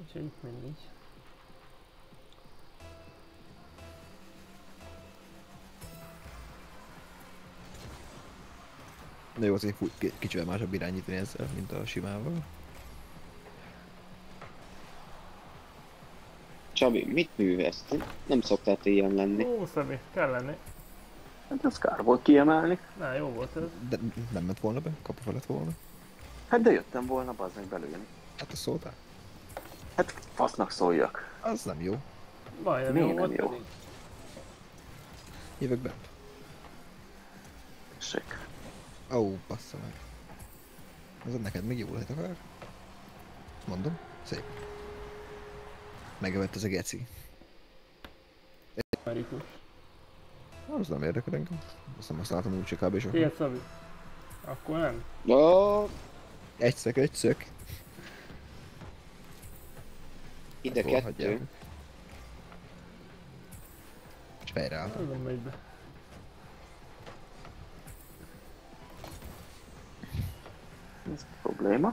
úgyhogy mindig. De jó, azért kicsivel másabb irányítani ezzel, mint a simával. Csabi, mit művelsz? Nem szoktál te ilyen lenni. Ó, Szabi, kell lenni. Hát ez kár volt kiemelni. Na, jó volt ez. De nem ment volna be? Kapu felett volna? Hát de jöttem volna, bazd meg belőni. Hát azt szóltál? Hát fasznak szóljak. Az nem jó. Majdnem Miért jó nem volt jó? pedig. Jövök bent. Tessék. Ó, bassza meg. Az neked még jó lehet akár? Mondom, szép. Megevett az a geci. Amerikus. Az nem érdekel engem. Azt nem használtam úgy kb. Soha. Tiéd, Szabi? Akkor nem? Ó, Egy szök. ide Hol hagyják? kettő. És fejreálltam. Ez nem megy be. Ez probléma.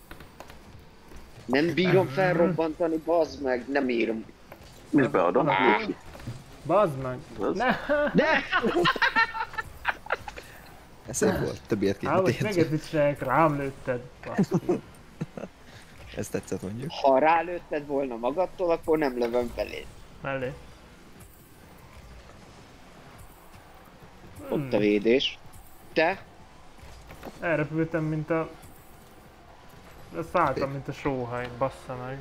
Nem bírom felrobbantani, bazd meg, nem írom. És beadom. Bazd meg! Az? Ne! Ez szép volt. Többiet Á, most kéne meg is csinálják, rám lőtted. Baszki. Ez tetszett mondjuk. Ha rálőtted volna magadtól, akkor nem lövöm beléd. Mellé. Ott a védés. Te? Elrepültem, mint a... Szálltam, mint a sóhaj, bassza meg.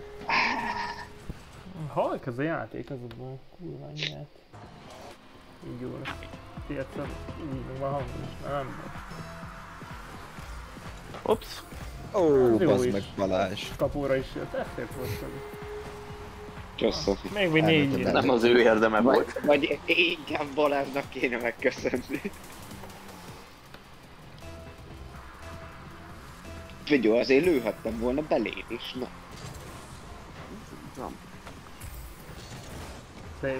Halk ez a játék, az a kurva anyját. Így jó lesz. Tiédszer, így meg van hangom is, nem baj. Ups. Ó, Az jó bazd is. meg Balázs. Kapóra is jött, ez szép volt. Köszönöm. Még vagy négy Elmentem év. Nem az ő érdeme volt. Vagy inkább Balázsnak kéne megköszönni. Figyelj, azért lőhettem volna beléd is, na. Szép.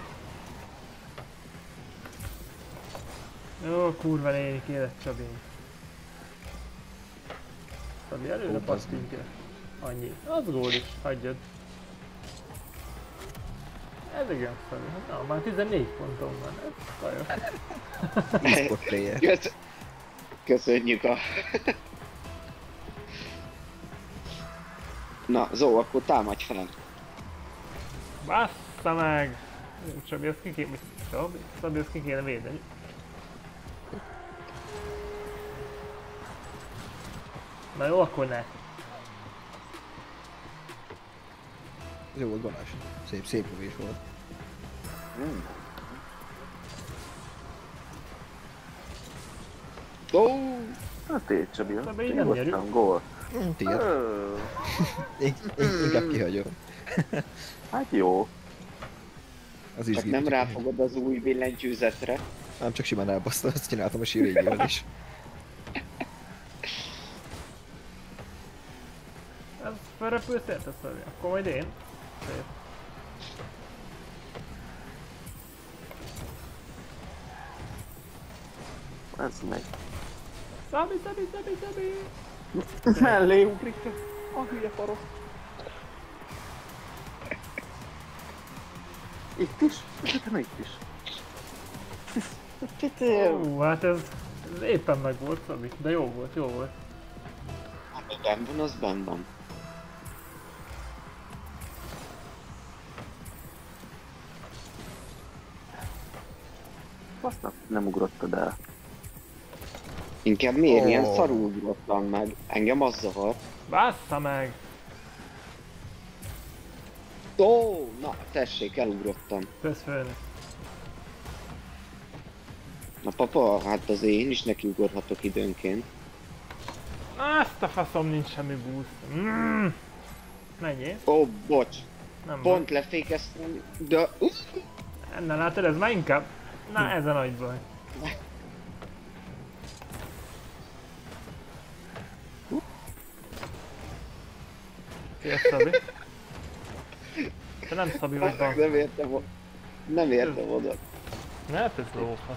Jó, kurva nénik élet Csabi. Szabi előre pattintja. Annyi. Az gól is, hagyjad. Ez igen, Szabi. Na, már 14 ponton van. Ez kajos. E-sport player. Köszönjük a... Na, Zó, akkor támadj felem. Bassza meg! Csabi, ezt ki kéne... Szabi, ezt ki kéne védeni. Na jó, akkor ne. Jó volt Balázs. Szép lövés volt. Ó, Hát így Csabi. De így nem nyerünk. Nyugodtan, gól. Tiéd. Inkább kihagyom. Hát jó. Az is csak nem ráfogod az új billentyűzetre. Nem, csak simán elbasztam, azt csináltam a sírégével is. Ez felrepülsz érted, Szabi? Akkor majd én. Szép. Ez megy. Szabi! Mellé ugrik. A hülye faros. Itt is? Szerintem itt is. Hát ez éppen meg volt, Szabi, de jó volt, jó volt. Hát benn van, az benn van. Fasznak nem ugrottad el. Inkább miért Ó. ilyen szarul ugrottam meg? Engem az zavar. Bassza meg! Ó, na tessék, elugrottam. Kösz fölni. Na papa, hát azért én is nekiugorhatok időnként. Azt a faszom, nincs semmi boost. Menjél. Ó, bocs, Nem pont lefékeztem, de... Ennél látod, ez már inkább... Na, ez a nagy baj. Szia, Szabi. Te nem Szabi vagy, van. Nem értem, nem értem oda. Ne, hát ez lófa.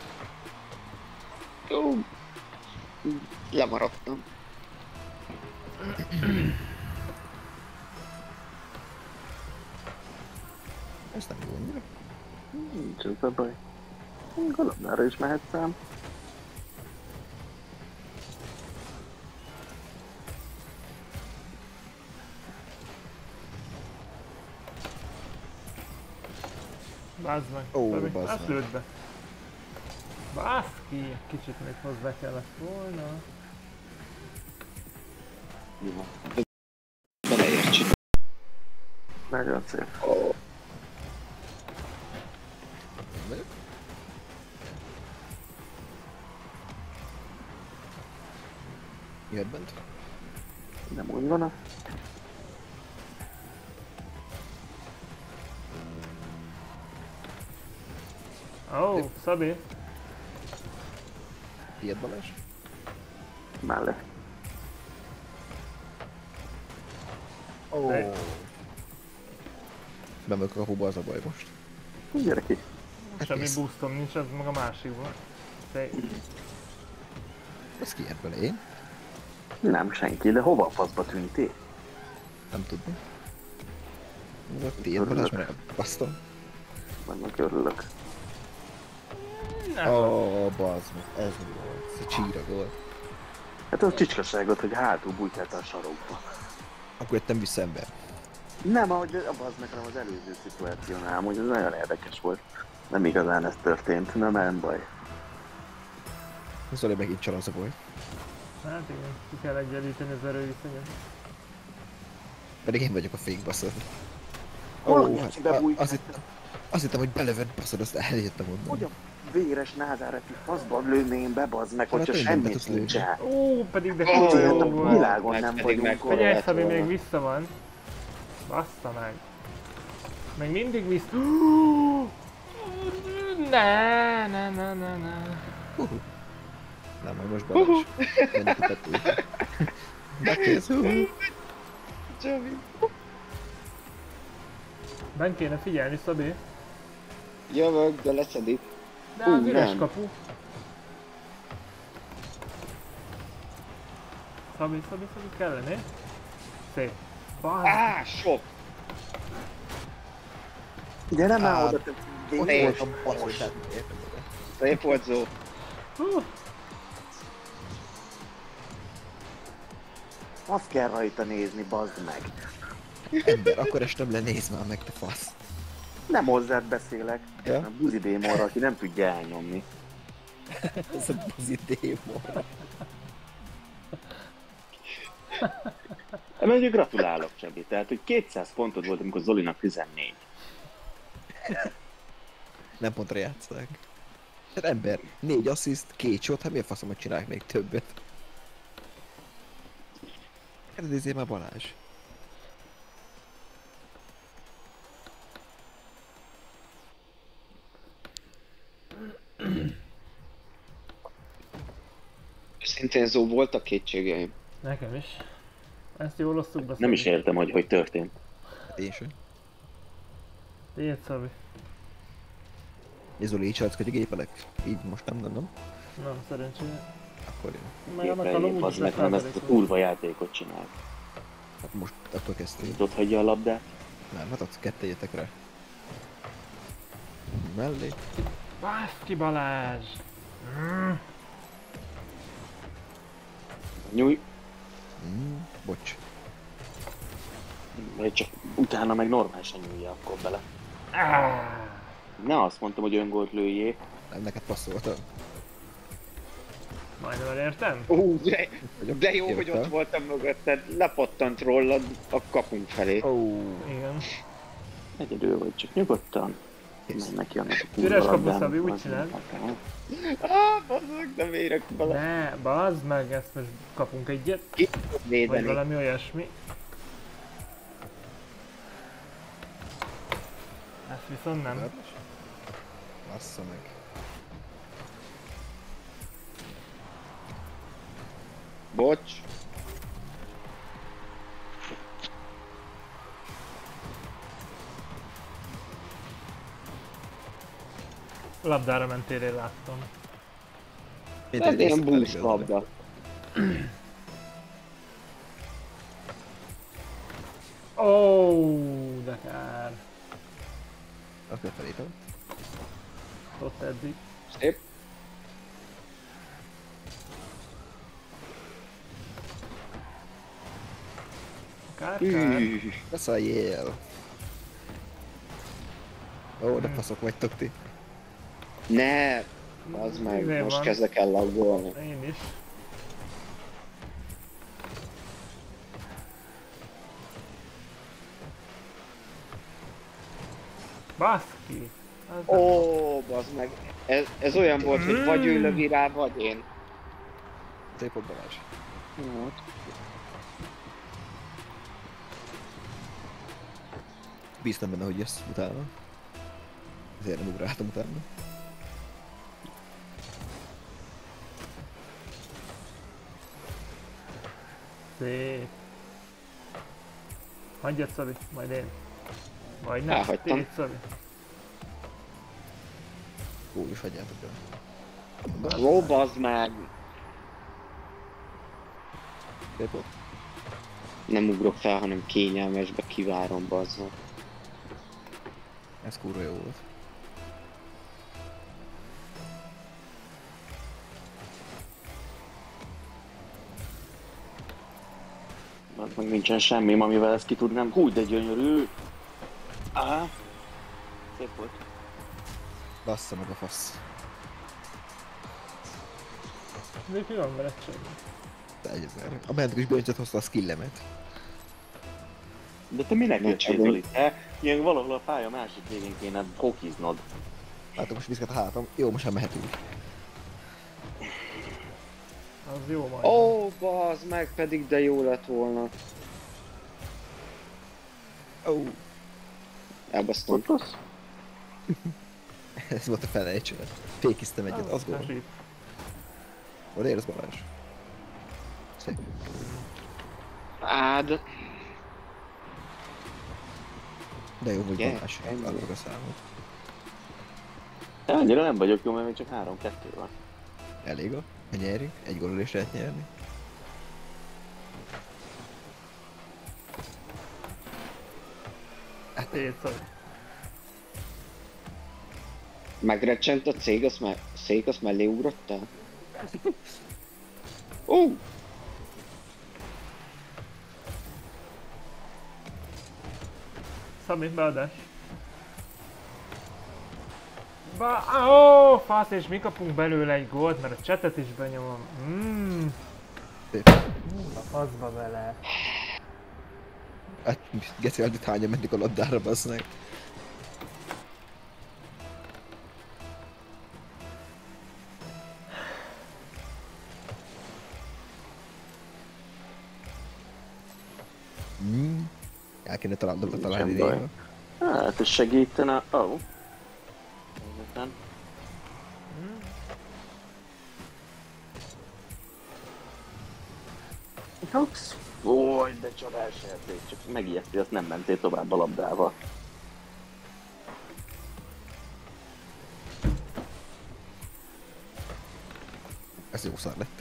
Ó, lemaradtam. Ez nem jó annyira. Nincs ez a baj. A labdára is mehet szám. Bázd meg. Ó, Szabi, bázd azt meg. lőd be. Baszki, kicsit még hozzá kellett volna. Jó. Beleértsi. Nagyon szép. Megyek. Jöhet bent. Nem úgy van. Ó, Szabi. Tiéd Balázs. Mellett. Ó. Hey. Bemegyek a kapuba, az a baj most. Gyere ki. Semmi kész. boostom nincs, ez meg a másikban. Te... Az ki jött bele, én? Nem senki, de hova a faszba tűntél? Nem tudom. Ez a tiéd Balázs, mert elbasztam. Annak örülök. Ó, bazd meg, ez mi volt? Ez a csíra volt. Hát az csicskaságot, hogy hátul bújtál a sarokba. Akkor jöttem vissza ember. Nem, ahogy az meg, hanem az előző szituációnál, amúgy ez nagyon érdekes volt. Nem igazán ez történt, nem baj. Zoli megint csal az a baj. Hát igen, ki kell egyenlíteni az erőviszonyat. Pedig én vagyok a fék baszod. Hol Ó, a hát bebújtál? azt hittem, hogy belevett baszod, azt eljöttem onnan. Hogy a véres názáretű faszba lőném be, bazd meg, Hát hogyha tényleg be semmit tudsz lőni. nincs el. Ó, pedig de Ó, kurva Tudod, jó a volt. világon Meg nem pedig vagyunk meg- Figyelj, ott. Szabi, még volna. vissza van. Bassza meg. Még mindig vissza. Ne. Na, majd most Balázs. Menjünk a tetőre. Bekész, Csavi. Ben kéne figyelni, Szabi. Jövök, de leszedik. De az üres nem. kapu. Szabi, kellene. Szép. Bazd. Á, sok! Gyere már Á, oda, te Ott véres. volt a baszod, tehát érted? Szép volt Zó. Hú, Azt kell rajta nézni, bazd meg. Ember, akkor estem le, nézd már meg, te fasz. Nem hozzád beszélek. Ja? A buzi démonra, aki nem tudja elnyomni. Ez a buzi démon. Mondjuk gratulálok, Csabi. Tehát, hogy 200 pontod volt, amikor Zolinak 14. Nem pontra játszák. Hát ember, 4 assziszt, 2 shot, hát miért faszomat csinálják még többet? Kérdezzél már Balázs. Szintén Zó, voltak kétségeim. nekem is. Ezt jól osztuk be, Nem is Szabi. értem, hogy történt. Én sem. Tiéd, Szabi. Zoli, így családkodik gépelek? Így most nem. Nem, szerencsére. Akkor jó. Meg annak a lomúgy Az is meg nem ezt a százalék kurva játékot csinál. Hát most attól kezdtél. Ott hagyja a labdát. Nem, hát ott ketteljetek rá. Mellé. Baszki Balázs! Nyúj. Bocs. Vagy csak utána meg normálisan nyúlja akkor bele. Ah, Ne azt mondtam, hogy öngolt lőjél. Nem, neked passzoltam. majdnem elértem? De jó, hogy Jöttem. ott voltam mögötted. Lepattant rólad a kapunk felé. Ó, Igen. Egyedül vagy, csak nyugodtan. Menj neki annak a kurva Üres kapu, labdának, Szabi, úgy az csináld. nem Bazzak, nem érek bele. Ne, bazd meg, ezt most kapunk egyet. Ki tud Vagy védeni? valami olyasmi. Ezt viszont nem. bassza meg. Bocs. Labdára mentél, én láttam. Én Ez ilyen egészen boost elég labda. Ó, de kár. Akkor felé tart. Ott eddig. Szép. Kár. Beszálljél! Ó, de faszok vagytok ti. Ne! Az meg, Izé most van. kezdek el laggolni. Én is. Baszki! Az Ó, bazd meg. Ez olyan volt, hogy vagy ő lövi rá, vagy én. Szép volt Balázs. Bíztam benne, hogy jössz utána. Ezért nem ugráltam utána. szép. Hagyjad, Szabi, majd én. Vagy nem, Elhagytam. tégy, Szabi. Úgy is hagyjátok el. Ó, bazd meg. Szép volt. Nem ugrok fel, hanem kényelmesbe kivárom, bazd meg. Ez kurva jó volt. Meg nincsen semmi, amivel ezt ki tudnám. Hú, de gyönyörű! Á, szép volt. Bassza meg a fasz. De mi van veled csak? De egyezer. A mentek is hozta a skillemet. De te minek Nem jöttél csak itt? Ilyen valahol a pálya másik végén kéne hokiznod. Látom, most viszket a hátam. Jó, most már mehetünk. Az jó majd. Ó, bazd meg, pedig de jó lett volna. Ó, Elbasztom. Fontos? ez volt a felejtséget. Fékiztem egyet, az gól. Hasít. Oda érsz Balázs. Szép. Á, de... De jó, hogy Yeah, Balázs. ennyi. Várok a számot. De annyira nem vagyok jó, mert még csak 3-2 van. Elég a? Ha nyerünk, egy gólról is lehet nyerni. Tégy, Szabi. Megrecsent a cég, azt mellé ugrottál? Ó! Szabi, beadás. Ó, fasz, és mi kapunk belőle egy gólt, mert a csetet is benyomom. Szép. A faszba bele. Hát, geci, addig hányan mentik a labdára, bassznek. El kéne találni Sem idén. baj. Hát ez segítene. Ó. Oh. Ó, de csodás játék, csak megijeszti, azt nem mentél tovább a labdával. Ez jó szar lett.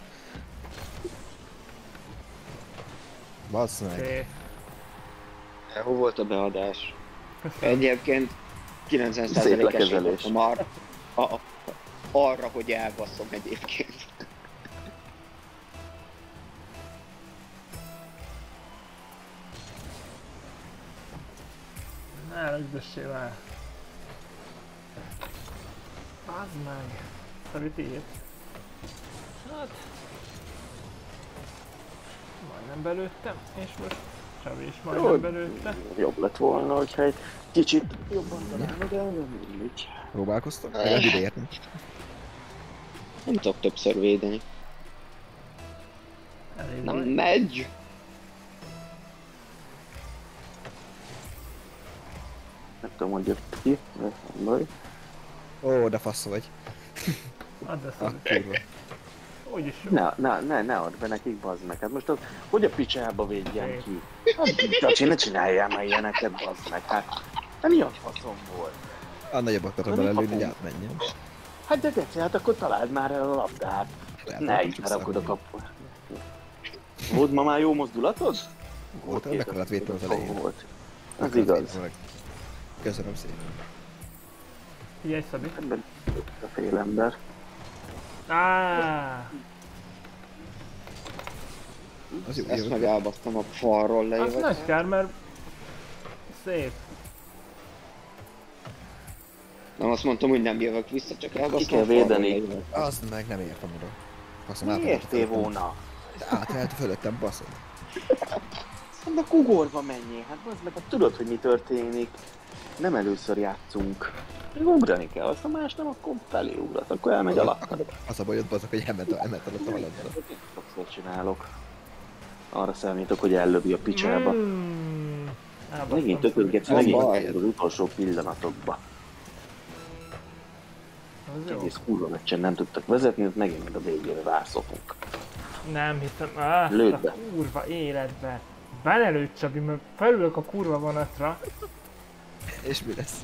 Bassz meg. Szép. Hol volt a beadás? Köszönöm. Egyébként Szép 90%-es lekezelés. voltam arra, hogy elbasszom egyébként. Ne rögdössél már. Bazd meg. Szabi, tiéd. Hát. Majdnem belőttem, és most Csabi is majdnem belőtte. Jobb lett volna, hogyha egy kicsit jobban találod el, nem mindegy. Próbálkoztam? Legalább ide értem. Nem tudok többször védeni. Elég Nem baj. megy! Nem tudom, hogy jött ki, de nem baj. Ó, de fasz vagy. Add a Ah, Szabi. kurva. Úgyis jó. Ne add be nekik, bazd meg. Hát most az, hogy a picsába védjen ki? Hát, Csaci, ne csináljál már ilyeneket, bazd meg. Hát mi a faszom volt? A nagyobb akartam belelőni, hogy átmenjen. Hát de geci, hát akkor találd már el a labdát. Lehet, Ne hogy így csak rakod a szarul. kapu. Volt ma már jó mozdulatod? Volt, mekkorát védtem az elején. Volt. Az Mekkorát igaz. védtem meg. Köszönöm szépen. Figyelj, Szabi. Ebben a fél ember. Az jó, Ezt jó. meg elbasztam a falról Az lejövök. nagy kár, mert szép. Nem azt mondtam, hogy nem jövök vissza, csak elbasztam Ki kell a falról védeni. lejövök. Azt meg nem értem oda. Faszom, Miért értél volna? Átelt fölöttem, baszod. Hát a kugorba menjél, hát az meg, hát tudod, hogy mi történik. Nem először játszunk. Ugrani kell, aztán más nem, akkor felé ugrat, akkor elmegy alá. Az a bajod, bazok, hogy emet alatt a haladra. Sokszor csinálok. Arra számítok, hogy ellövi a picsába. Megint tökölgetsz, Az megint baj. az utolsó pillanatokba. Az jó. Egész kurva meccsen nem tudtak vezetni, ott megint meg a végére rászopunk. Nem hiszem, Lőd a be. kurva életbe. Belelőtt Csabi, mert felülök a kurva vonatra. És mi lesz?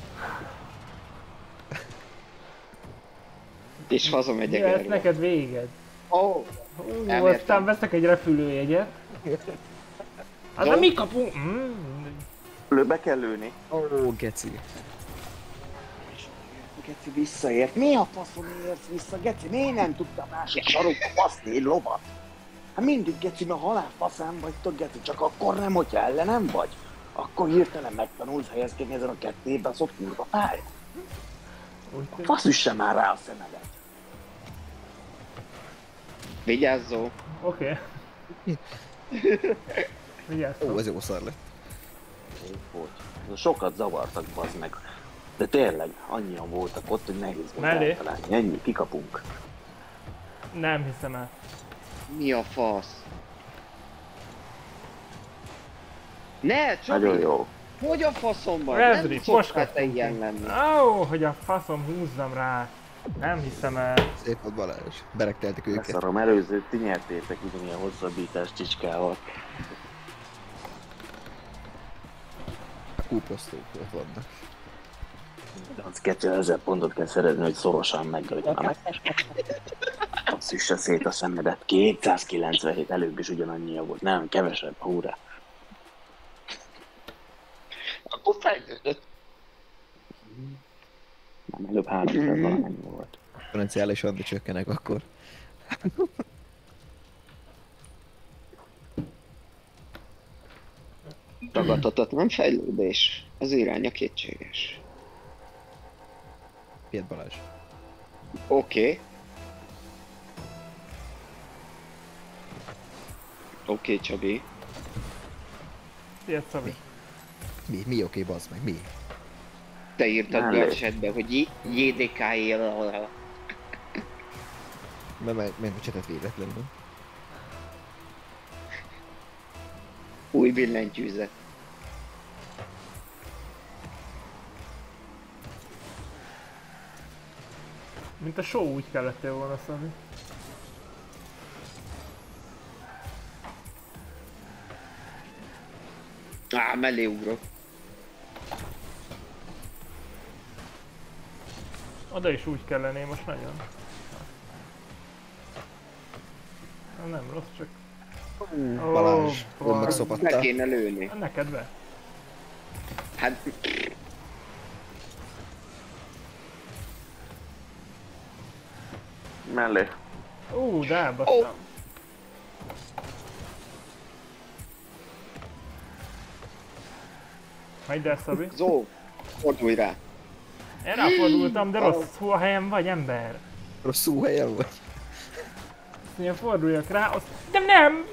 És Mi hazamegyek lesz erről. neked véged? Ó, Aztán Elmértem. veszek egy repülőjegyet. Hát de mi kapunk? Lőbe kell lőni. Ó, geci. Geci visszaért. Mi a faszom érsz vissza, Geci? Miért nem tudtam másik sarokba baszni egy lovat? Hát mindig Geci, mert halálfaszán vagytok, Geci, csak akkor nem, hogyha ellenem vagy. Akkor hirtelen megtanulsz helyezkedni ezen a kettében, az ott kurva pálya. A fasz üsse már rá a szemedet. vigyázzó. Oké. Vigyázz. Ó, ez jó szar lett. Hogy? Sokat zavartak, bazd meg. De tényleg, annyian voltak ott, hogy nehéz volt Mellé. eltalálni. Ennyi, kikapunk. Nem hiszem el. Mi a fasz? Ne, Csabi! Nagyon jó. Hogy a faszomban? Rezri, Nem szoktál te poskasztunk. ilyen lenni. Ó, hogy a faszom húzzam rá. Nem hiszem el. Szép volt Balázs. Beregteltek őket. Leszarom, előző, ti nyertétek ugyanilyen hosszabbítást csicskával. Kúposztók ott vannak. De az 2000 pontot kell szerezni, hogy szorosan megöljenek. Azt üsse szét a szemedet. 297 előbb is ugyanannyia volt. Nem, kevesebb, húrá. Akkor fejlődött. Nem, előbb 300 valamennyi volt. Potenciálisan, de csökkenek akkor. Ragadhatatlan fejlődés. Az iránya kétséges. Piet Balázs. Oké. Oké, Csabi. Ilyet Szabi. Mi oké, bazd meg, mi? Te írtad Mellé. be a chatbe, hogy JDK-él. Mert a csetet véletlenül. Új billentyűzet. Mint a show úgy kellett volna, Szabi. Mellé ugrok. Oda is úgy kellene most nagyon. Nem rossz, csak... Balázs, Ó, ő Balázs. Be megszopatta. kéne lőni. Neked be. Hát... Mellé. De elbasztam. Hagyd el, Szabi. Zó, fordulj rá. Én ráfordultam, de rossz a helyen vagy, ember. Rosszul helyen vagy. Azt mondja, forduljak rá, azt... De nem!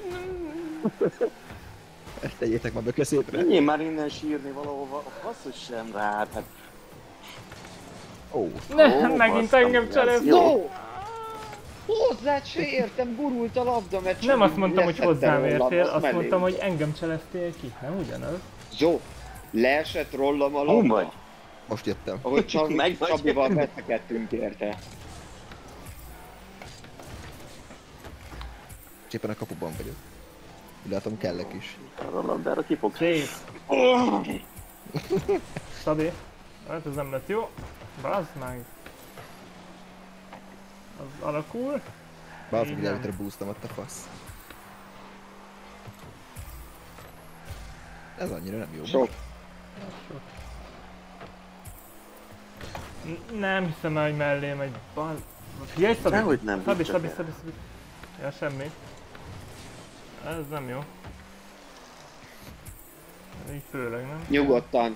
Tegyétek már be középre. Menjél már innen sírni valahova, a fasz sem rád, hát Ó, Nem, Ó, megint basztam, engem ez cserélt. jó. Zó! Hozzád se értem, gurult a labda, mert Nem azt mondtam, hogy leszettem hozzám a értél, labdát azt mellé. mondtam, hogy engem cseleztél ki. Nem ugyanaz? Zó, leesett rólam a Hol labda. vagy? most jöttem. Ahogy Meg vagy. Csabival veszekedtünk érte. Csépen a kapuban vagyok. Látom, kellek is. A labdára kifog. Szép. Szabi. Hát ez nem lett jó. Bazd meg. Az alakul. Báltam, Így hogy nem. előtre boostom ott a fasz. Ez annyira nem jó. Sok. Sok. Nem hiszem el, hogy mellém egy bal... Figyelj, Szabi! Dehogy nem, Szabi, csak Szabi, el. Szabi, Szabi. Ja, semmi. Ez nem jó. Így főleg, nem? Nyugodtan.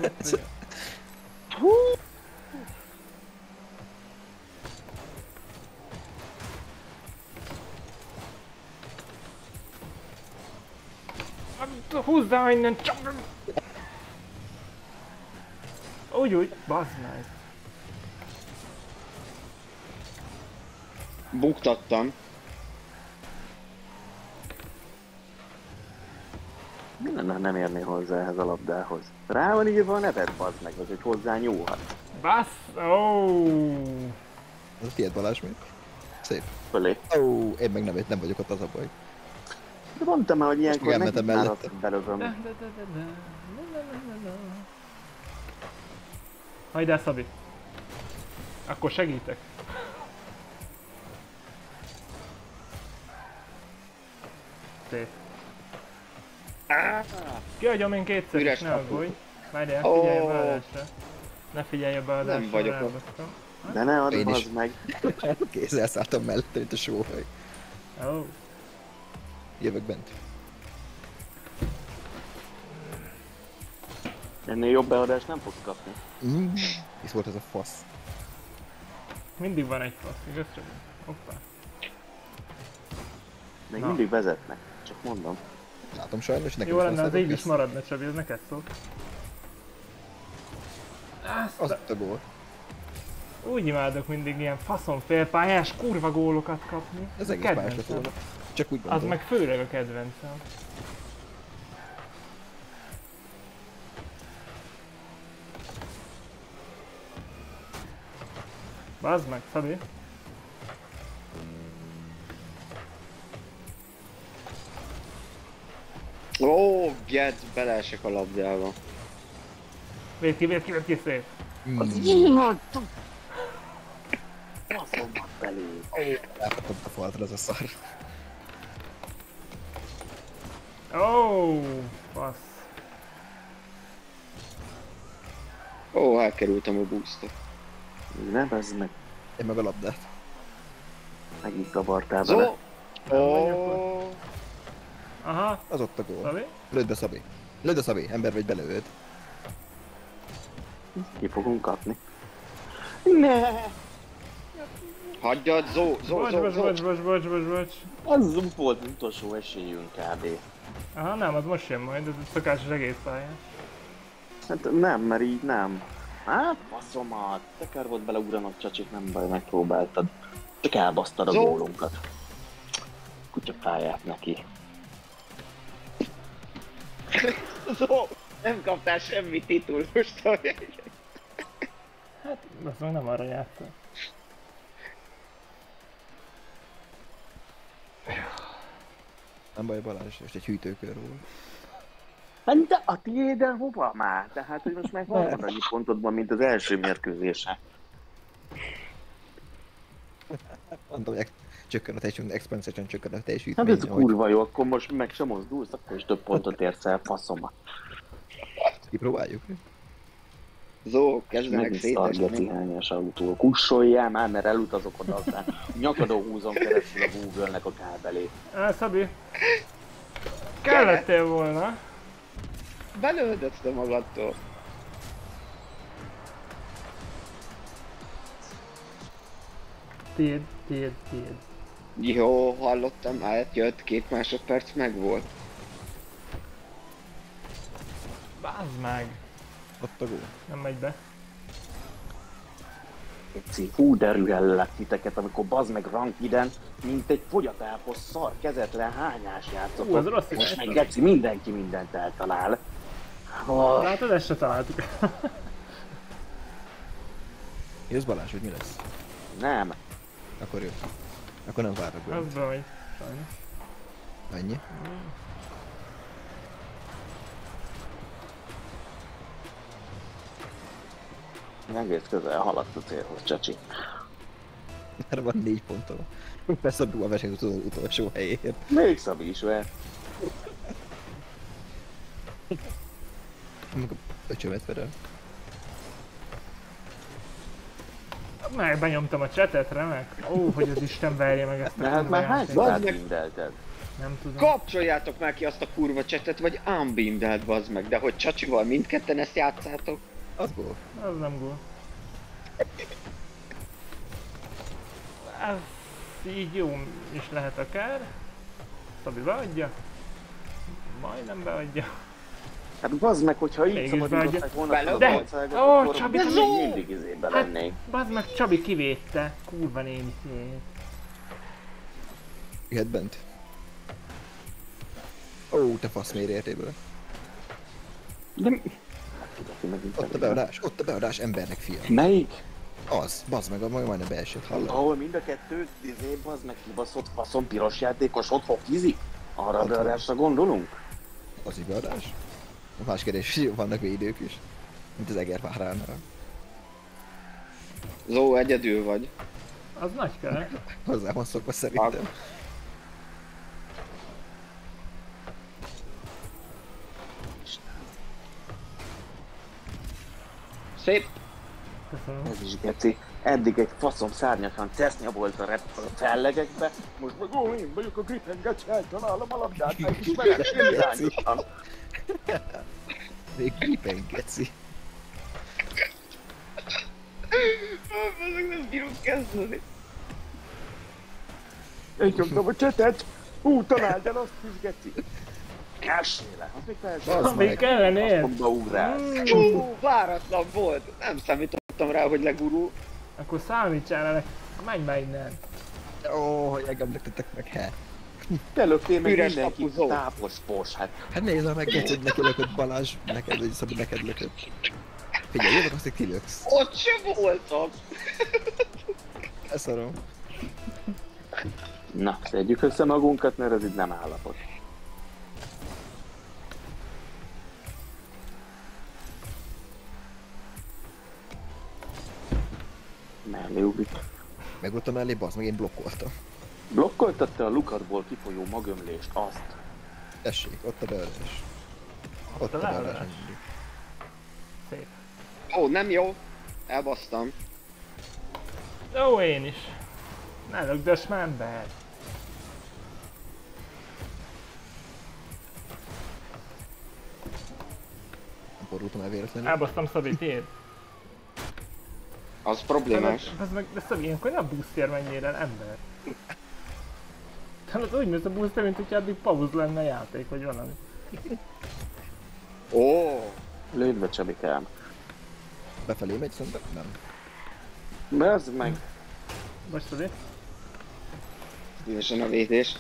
Húzzá innen, csak... Úgy, bazd meg. Buktattam. Mi lenne, ha nem érnél hozzá ehhez a labdához? Rá van írva a neved, bazd meg, vagy hogy hozzá nyúlhat. Bassz! Oh. Ez a tiéd Balázs még. Szép. Fölé. Ó, én meg nem vagyok ott, az a baj. De mondtam már, hogy ilyenkor elmentem nekik már mellette. azt belövöm. Hajdá, Szabi. Akkor segítek. Szép. Kiadjam én kétszer Üres is, ne kapu. aggódj. Várjál, Ó. figyelj a beadásra. Ne figyelj a beadásra, Nem vagyok ott. elbasztam. De ne add, Én is. bazd meg. Kézzel szálltam mellette, mint a sóhaj. Ó. Jövök bent. Ennél jobb beadást nem fogsz kapni. Hisz volt ez a fasz. Mindig van egy fasz, igaz Csabi? Hoppá. Még Na. mindig vezetnek. Csak mondom. Látom sajnos, nekem Jó is lenne, van az így is szedok, maradna Csabi, ez neked szól. az ott a gól. Úgy imádok mindig ilyen faszon félpályás kurva gólokat kapni. Ez egész pályás lett Kedvencem. volna. Csak úgy Az gondolom. meg főleg a kedvencem. Bazd meg, Szabi. Ó, Ged, beleesek a labdába. Védd ki, szép. Az így van! Faszomba belé. Elfogtam a faltra, ez a szar. Ó, fasz. Ó, elkerültem a boostot. Ne bazd meg. Én meg a labdát. Meg is zavartál bele. Zó! Ó, Aha, Az ott a gól. Szabi. Lőd be, Szabi. Lőd be, Szabi. Ember vagy, belőd. Ki fogunk kapni. Ne! hagyjad, Zó, Bocs. Az volt az utolsó esélyünk kb. Aha, nem, az most jön majd, ez egy szokásos egész pályás. Hát nem, mert így nem. Hát faszomat, teker volt beleugranak csacsik, nem baj, megpróbáltad. Csak elbasztad a Zó. gólunkat. Kutyafáját neki. Zó, nem kaptál semmi titulust. Hát, azt meg nem arra játszol. Nem baj, Balázs, most egy hűtőkör volt. Hát de a tiéden hova már? Tehát, hogy most meg van annyi pontod van, mint az első mérkőzésen. Mondom, hogy csökken a teljesítmény, exponentiálisan csökken a Hát teljesítmény. ez kurva jó, akkor most meg sem mozdulsz, akkor is több pontot érsz el, faszomat. Kipróbáljuk. Zó, kezdenek Megint szargeti szétesni. hányás autó. Kussoljál már, mert elutazok oda, aztán nyakadó húzom keresztül a Google-nek a kábelét. Szabi. Kellettél volna. Belődötsz te magadtól. Tiéd. Jó, hallottam, átjött, 2 másodperc meg volt. Bazd meg. Ott a gól. Nem megy be. Hú, de rühellek titeket, amikor bazd meg rankiden, mint egy fogyatápos szar, kezetlen hányás Hú, játszott. ez rossz Most irányba. meg geci, mindenki mindent eltalál. Oh, Látod, ezt se találtuk. Jössz Balázs, hogy mi lesz? nem. Akkor jó. Akkor nem várok Az gólt. bemegy. Sajnos. Ennyi. Egész közel haladt a célhoz, csacsi. Már van 4 pontom. Beszabdul a verseny utolsó helyéért. Még Szabi is ver. Amikor öcsömet verel. Meg benyomtam a csetet, remek. Ó, hogy az Isten verje meg ezt a De hát kurva már hány játékot. szár bindelted? Nem tudom. Kapcsoljátok már ki azt a kurva csetet, vagy unbeamdelt bazd meg, de hogy Csacsival mindketten ezt játszátok? Az gól. Az nem gól. Ez így jó is lehet akár. Szabi beadja. Majdnem beadja. Hát bazd meg, hogyha így Mégis szabadították volna beadja. fel a De- Országot, Ó, akkor Csabi, még Csabi! mindig izébe Hát, lennénk. bazd meg, Csabi kivédte. Kurva némitjét. Jöhet bent. Ó, te fasz miért értél bele. De... Hát tudod, ki megint Ott a beadás embernek fia. Melyik? Az, bazd meg, majdnem beesett, hallod? Ahol mind a kettő izé, bazd meg kibaszott faszon piros játékos ott fokizik? Arra a Ott van. beadásra gondolunk? Az így beadás? A más kérdés, hogy vannak védők is. Mint az Egerváránál. Zó, egyedül vagy. Az nagy kell. Hozzá van szokva szerintem. Szép. Köszönöm. Ez is geci. Eddig egy faszom szárnyasan cesznya volt a fellegekbe, most meg én vagyok a Gripen geci, eltalálom a labdát, meg is megesni irányosan. Még Gripen geci. Ezek nem bírunk kezdeni. Én nyomtam a csetet, találd el azt is geci. Elsőle, az még felső. Az Még meg. kellene ér. Azt ugrálsz. Váratlan volt. Nem számítottam rá, hogy legurul. Akkor számítsál el. Menj már innen. Ó, hogy engem löktetek meg, hát. Te löktél meg Üres mindenki kapuzó. tápos pors, hát. Hát nézd meg, geci, neki lökött Balázs, neked, vagy Szabi, neked lökött. Figyelj, jövök, azt, hogy kilöksz. Ott sem voltam. Eszarom. Na, szedjük össze magunkat, mert ez itt nem állapot. Mellé ugrik. Megugrottam mellé, bazd meg, én blokkoltam. Blokkoltad te a lukadból kifolyó magömlést, azt. Tessék, ott a beadás. Ott a beadás. beadás. Szép. Ó, nem jó. Elbasztam. Ó, én is. Ne lögdös már ember. Nem borultam el véletlenül. Elbasztam Szabit, ér. Az problémás. De Szabi, ilyenkor nem booster mennyire ember. Tehát az úgy mész a booster, mint hogyha addig pauz lenne a játék, vagy valami. Ó, Lőd be Csabikám. Befelé megy, szerintem? Nem. Bezd meg. Most Szabi? szívesen a védés.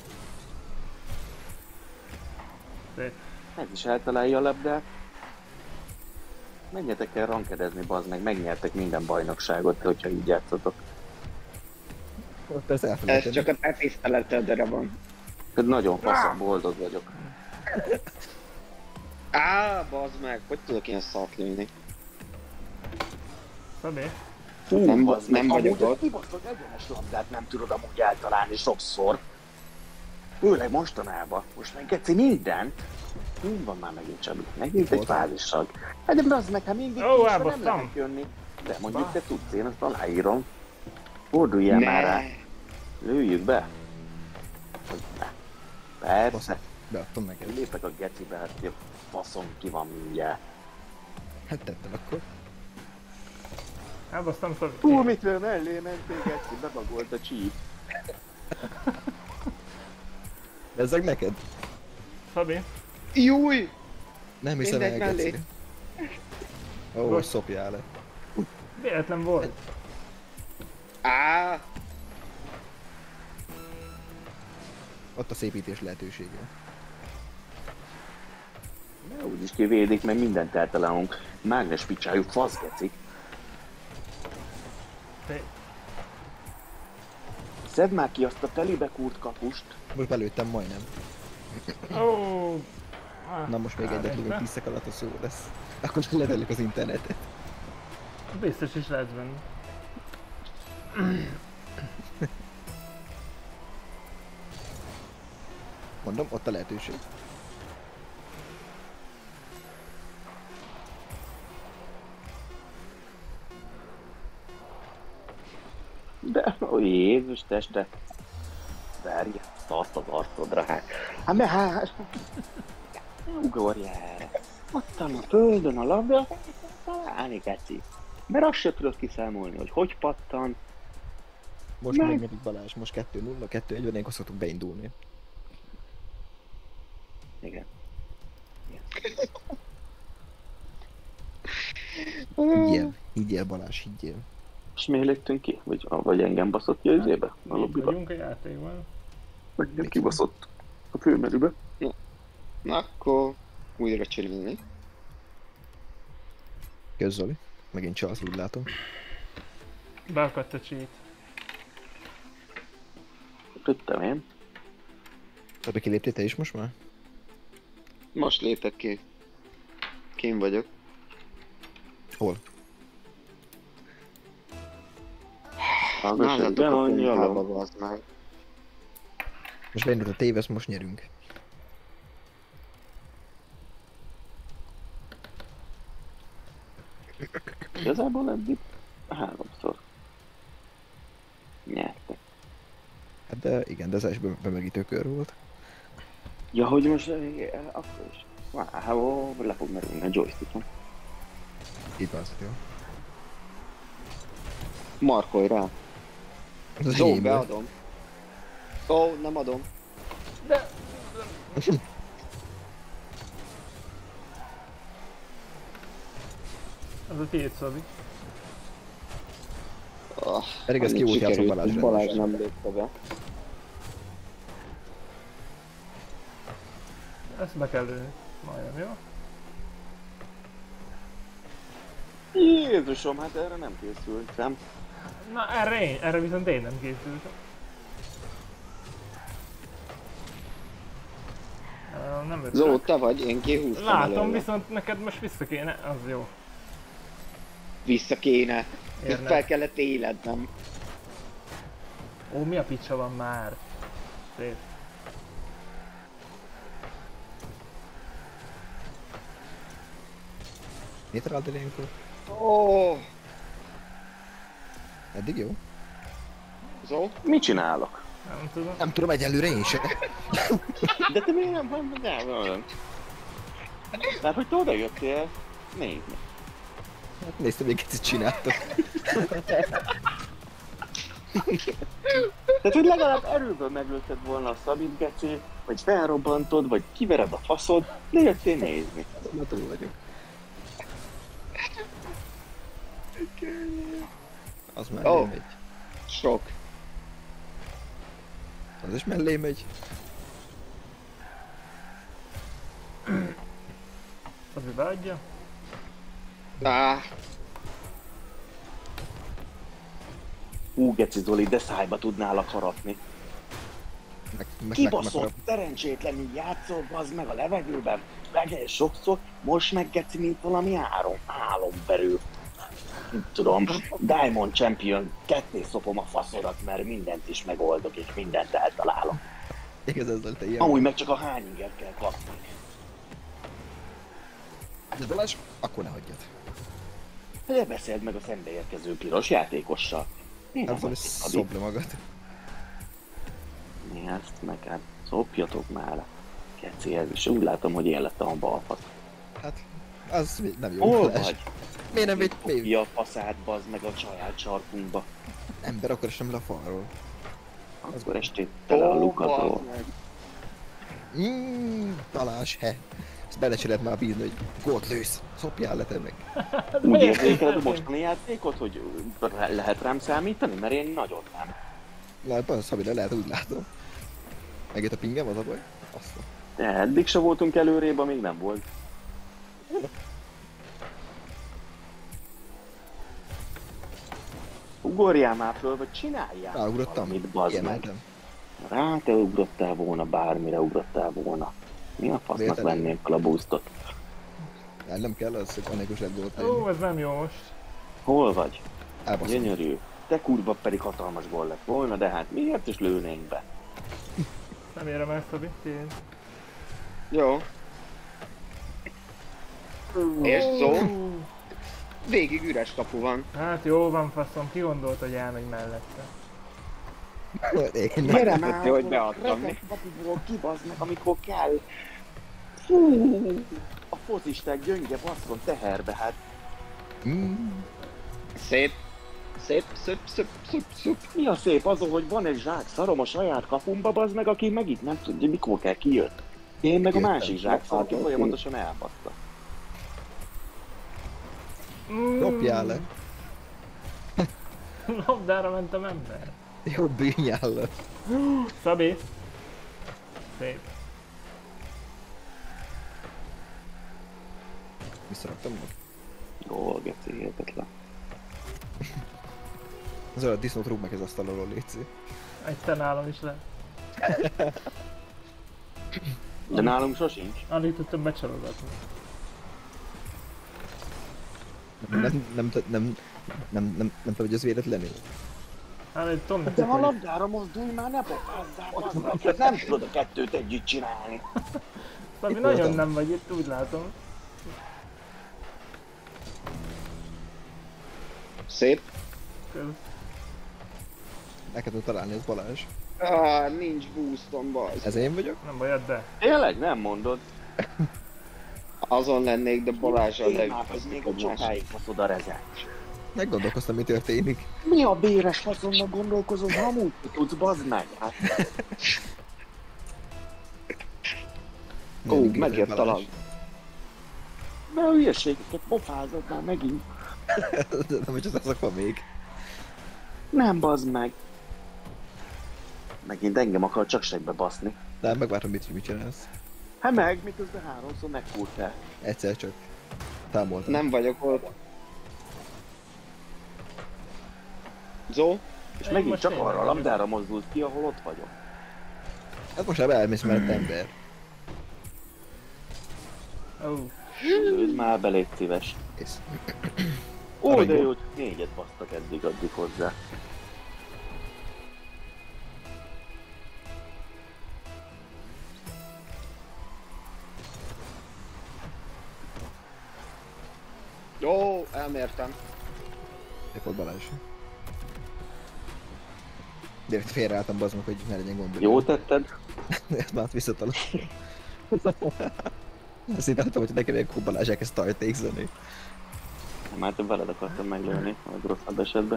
Szép. Meg is eltalálja a labdát. Menjetek el rankedezni, bazd meg, megnyertek minden bajnokságot, hogyha így játszotok. Ott persze Ez elfelejtem. csak a te tiszteletedre van. Tehát nagyon faszom, boldog vagyok. Á, bazd meg, hogy tudok ilyen szart lőni? Szabi? Nem bazd meg, vagyok amúgy ott. a kibaszott egyenes labdát nem tudod amúgy eltalálni sokszor. Főleg mostanában. Most meg geci mindent. Mi van már megint Csabi? Megint egy fázissal. Hát de bazd meg, hát mindig Ó, ki is nem elbasztam. lehet jönni. De mondjuk te tudsz, én azt aláírom. Forduljál már rá. Lőjük be. Hogy ne. Persze. Beadtam neked. Lépek a gecibe, hát a faszom ki van mindjárt. Hát tettem akkor. Elbasztam Szabi. Hú, mitől mellé mentél, geci, bebagolt a csíp. Bezzeg neked? Szabi? Júj! Nem hiszem el, Mindegy, mellé. geci. Ó, Most. szopjál le. Véletlen volt. Á, Ott a szépítés lehetősége. De úgyis kivédik, mert mindent eltalálunk. Mágnes picsájú fasz, geci. Szép. Szedd már ki azt a telibe kúrt kapust. Most belőttem majdnem. Ó. Na most még egyet lövünk 10 szek alatt, a szó lesz. Akkor levelik az internetet. Biztos is lesz benne. Mondom, ott a lehetőség. De, ó Jézus teste. Verj, szart az arcodra, hát. Hát mert hát... Ne ugorj erre. Ott van a földön a labda, találni geci. Mert azt se tudod kiszámolni, hogy pattan. Most Meg- még meddig Balázs? Most 2-0, 2-1-ben ilyenkor szoktunk beindulni. Igen. Higgyél Balázs, higgyél. És miért léptünk ki? Vagy engem baszott ki az izébe? A Itt lobbyba? vagyunk a játékban. Vagy engem kibaszott a főmenübe? Na akkor újra csinálni. Kösz Zoli. Megint csalsz, úgy látom. Beakadt a cheat. Tudtam én. Többi kiléptél te is most már? Most lépek ki. Kim vagyok. Hol? Hallgass, de a annyi konyhába, alap. bazd meg. Most beindult a tévesz, most nyerünk. Igazából eddig 3-szor nyertek. Hát de igen, de ez is bemegítő kör volt. Ja, hogy most akkor is. Le fog merülni a joystickon. Itt van, jó. Markolj rá. Ez az Zó, enyém volt. beadom. Zó, nem adom. Az a tiéd, Szabi. Pedig ez ki volt játszva Balázs Balázs rendesen. nem lépte be. Ezt be kell lőni. Majdnem, jó? Jézusom, hát erre nem készültem. Na erre viszont én nem készültem. Nem ötlök. Zó, te vagy, én kihúztam Látom, előle. viszont neked most vissza kéne, az jó. Vissza kéne. Érne. Fel kellett élednem. Ó, mi a picsa van már? Szép. Mit rád ilyenkor? Ó, Eddig jó? Zó? Mit csinálok? Nem tudom. Nem tudom, egyelőre én sem. De te miért nem? Mert hogy te oda jöttél, nézd meg. Hát néztem, még kicsit csináltok. Tehát, hogy legalább erőből meglőtted volna a Szabit geci, vagy felrobbantod, vagy kivered a faszod, de jöttél nézni. Na túl vagyok. Az mellé Ó. megy. Sok. Az is mellé megy. Szabi beadja. Hú, geci Zoli, de szájba tudnálak harapni. Kibaszott, szerencsétlenül játszol, az meg a levegőben, legyen sokszor, most meg geci, mint valami álomberő. Nem tudom, Diamond Champion, ketté szopom a faszodat, mert mindent is megoldok, és mindent eltalálok. Igaz, ezzel te ilyen. Amúgy meg csak a hányingert kell kapni. De Balázs, akkor ne hagyjad. Hogy beszéld meg a szembe érkező piros játékossal. Én nem Azzal is vagyok, Adi. szopd le magad. Mi ezt meg hát szopjatok már. Keci, ez is úgy látom, hogy én lettem a balfasz. Hát, az nem jó. Hol Balázs. vagy? Miért nem vagy? Ki a faszát, bazd meg a saját sarkunkba. Ember akkor sem le a falról. Akkor estét tele a lukatról. Balázs, he. Ezt bele se lehet már bízni, hogy gólt lősz. Szopjál le te meg. Úgy érzékeled a mostani játékot, hogy lehet rám számítani? Mert én nagyon nem. Na, Szabi, de lehet, úgy látom. Megjött a pingem, az a baj? Azt. De eddig se voltunk előrébb, amíg nem volt. Ugorjál már föl, vagy csináljál Ráugrottam. valamit, bazd meg. Kiemeltem. Rá te ugrottál volna, bármire ugrottál volna. Mi a fasznak Érted? venném fel a boostot? Hát nem kell az, hogy anélkül lett gólt Ó, lőni. ez nem jó most. Hol vagy? Elbaszom. Gyönyörű. Te kurva pedig hatalmas gól lett volna, de hát miért is lőnénk be? Nem érem el, Szabi. Tiéd. Jó. És Zó? Végig üres kapu van. Hát jó van, faszom. Ki gondolta, hogy elmegy mellette? Én Gyere nem. már, Hogy beadtam, mi? retek papiból kibazd meg, amikor kell. Fú, a fozisták gyönge baszon teherbe, hát. Szép. Szép, szép, szép, szép, szép. Mi a szép azon, hogy van egy zsák szarom a saját kapumba, bazd meg, aki megint nem tudja, mikor kell kijött. Én meg a Jöttem. másik zsák szar, aki folyamatosan elbaszta. Dobjál le. Labdára mentem ember. Jó, bűnjál le. Szabi. Szép. Visszaraktam meg. Jó, geci, hihetetlen. Az olyan disznót rúg meg ez asztalról, létszi. Egy te nálam is le. De nálunk sosincs. Alig tudtam becsalogatni. Nem tudom, hogy ez véletlenül. Hát egy Tommy De ha labdára mozdulj már, ne pofázzál, bazd meg, hát nem tudod a kettőt együtt csinálni. Szabi Itt nagyon voltam. nem vagy itt, úgy látom. Szép. Kösz. Neked tud találni, ez Balázs. Nincs boostom, bazd. Ez én vagyok? Nem baj, de. Tényleg? Nem mondod? Azon lennék, de Balázsral Én már, hogy leütöznék még a a másik. csokáig baszod a rezet. Meggondolkoztam, mi történik. Mi a béres faszomnak gondolkozom, ha amúgy tudsz, bazd meg? Hát, Mindig megjött Balázs. talán. mert a hülyeségeket pofázod már megint. De nem, hogy azok van még. Nem bazd meg. Megint engem akar csak segbe baszni. De megvárom, mit csinálsz. Hát meg, miközben háromszor megfúrtál. Egyszer csak. Támoltam. Nem vagyok ott. Zó? És Én megint most csak tényleg arra a vagyok. labdára mozdulsz ki, ahol ott vagyok. Hát most már elmész mellett ember. Ó. Lőd már be, légy szíves. Kész. Ó, de Aranyból. jó, hogy 4-et basztak addig hozzá. Jó, elmértem. Szép volt Balázs. Direkt félreálltam, bazd meg, hogy ne legyen gond. Jó tetted? Ezt már visszatalom. Azt hittem, hogy nekem ilyenkor Balázs elkezd tartékzani. Már több veled akartam meglőni, a rosszabb esetben.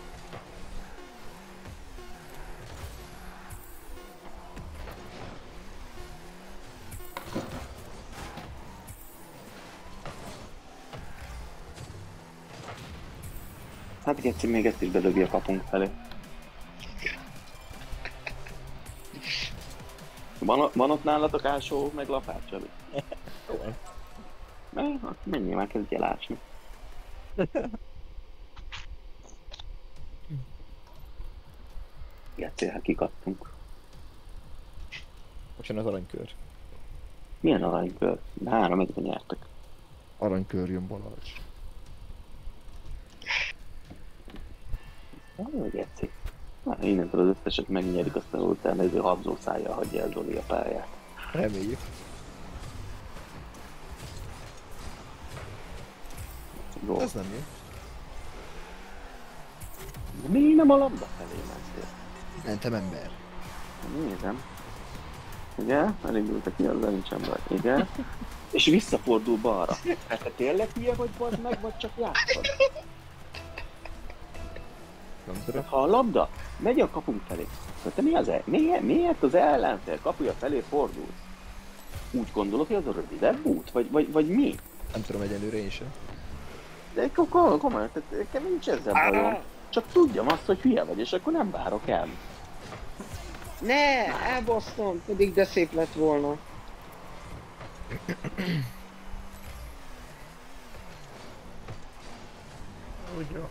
Hát Geci még ezt is bedobja a kapunk felé. Van ott nálatok ásó, meg lapát, Csabi? Menjél már, kezdj el ásni. Geci, hát kikattunk. Most jön az aranykör. Milyen aranykör? De 3-1-ben nyertek. Aranykör jön Balázs. Geci. Innentől az összeset megnyerik, aztán utána ez a habzó szájjal hagyja el Zoli a pályát. Reméljük. Jó. Ez nem jó. Mi nem a labda felé mentél? Mentem ember. Nézem. Igen, elindultak ki, azzal nincsen baj. Igen. És visszafordul balra. Hát te tényleg hülye vagy, bazd meg, vagy csak játszod? Nem tudom. Ha a labda megy a kapunk felé, akkor te mi az miért az ellenfél kapuja felé fordulsz? Úgy gondolod, hogy az a rövidebb út? Vagy mi? Nem tudom egyelőre én sem. De komolyan, tehát nekem nincs ezzel bajom. Csak tudjam azt, hogy hülye vagy, és akkor nem várok el. Ne, elbasztam, pedig de szép lett volna. Úgy jó.